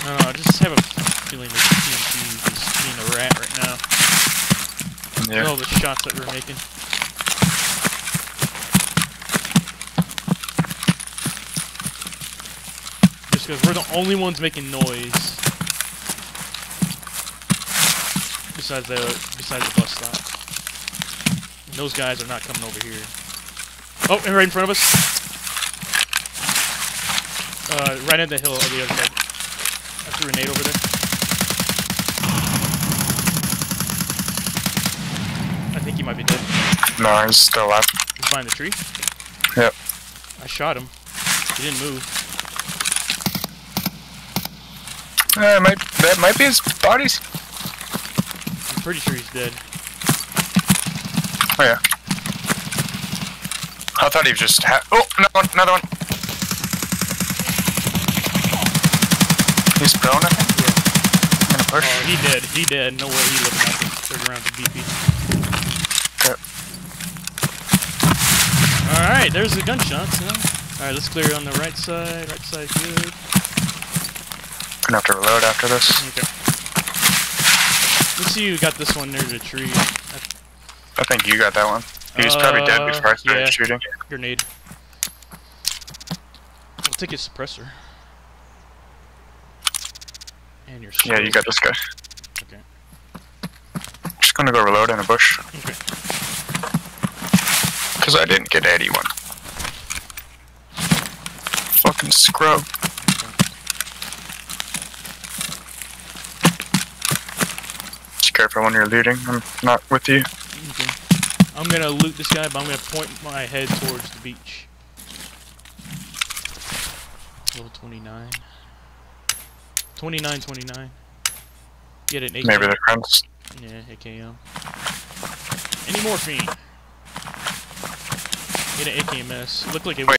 I just have a feeling there's TNT just being a rat right now. Yeah. With all the shots that we're making. Just because we're the only ones making noise. Besides the bus stop. And those guys are not coming over here. Oh, and right in front of us. Right at the hill on the other side. I threw a grenade over there. I think he might be dead. No, he's still alive. He's behind the tree? Yep. I shot him. He didn't move. That might be his bodies. I'm pretty sure he's dead. Oh yeah. I thought he was just oh, another one. He's prone, I think? Yeah. I'm gonna push. Oh, he dead. No way he looking at the third round of BP. Okay. Alright, there's the gunshots, you know? Alright, let's clear on the right side. Right side good. Gonna have to reload after this. Okay. Let's see who got this one near the tree. I think you got that one. He was probably dead before I started shooting. Grenade. I'll take his suppressor. And your Yeah, you got this guy. Okay. Just gonna go reload in a bush. Okay. Because I didn't get anyone. Fucking scrub. Just careful when you're looting. I'm not with you. Okay. I'm gonna loot this guy, but I'm gonna point my head towards the beach. Level 29. 29. Get an AK. Maybe they're friends. Yeah, AKM. Any morphine? Get an AKMS. Look like it. Wait,